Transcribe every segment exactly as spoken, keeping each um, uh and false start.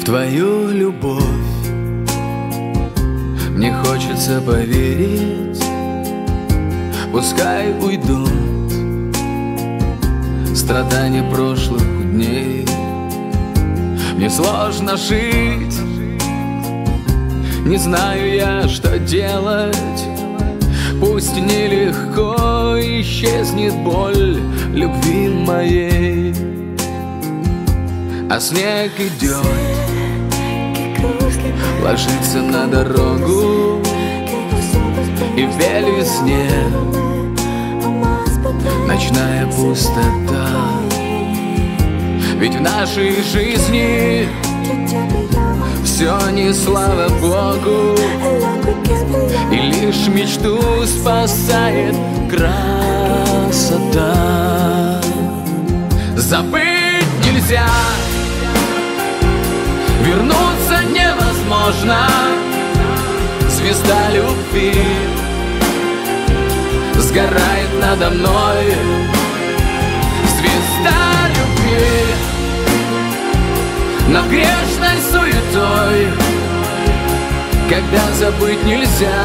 твою любовь. Мне хочется поверить, пускай уйдут страдания прошлых дней. Мне сложно жить, не знаю я, что делать. Пусть нелегко исчезнет боль любви моей, а снег идет, ложится на дорогу, и в весне ночная пустота. Ведь в нашей жизни все не слава Богу, и лишь мечту спасает красота. Забыть нельзя, вернуться невозможно. Звезда любви сгорает надо мной. Звезда любви над грешной суетой. Когда забыть нельзя,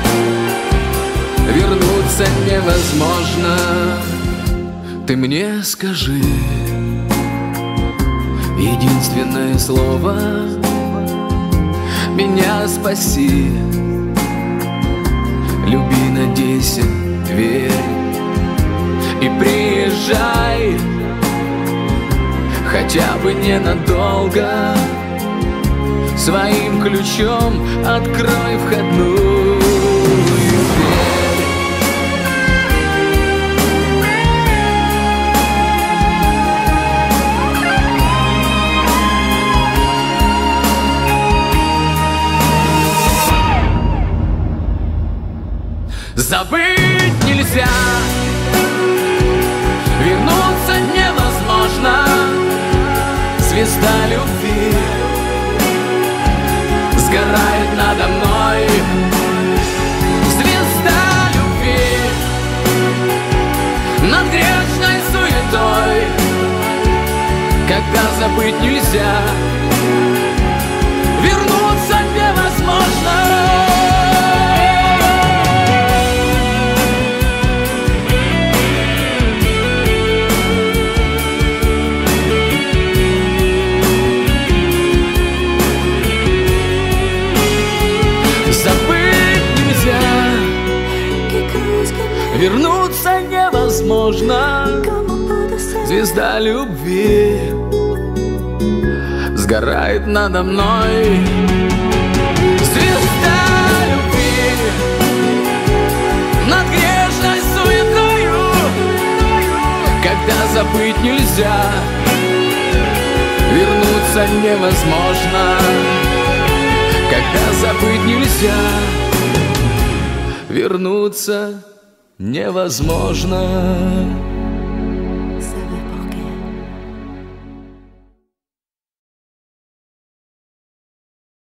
вернуться невозможно. Ты мне скажи единственное слово, меня спаси. Люби, надейся, верь и приезжай, хотя бы ненадолго. Своим ключом открой входную дверь. Забыть нельзя, вернуться невозможно. Звезда любви сгорает надо мной. Звезда любви над грешной суетой. Когда забыть нельзя, вернуться невозможно. Вернуться невозможно. Звезда любви сгорает надо мной. Звезда любви над грешной суетою. Когда забыть нельзя, вернуться невозможно. Когда забыть нельзя, вернуться невозможно.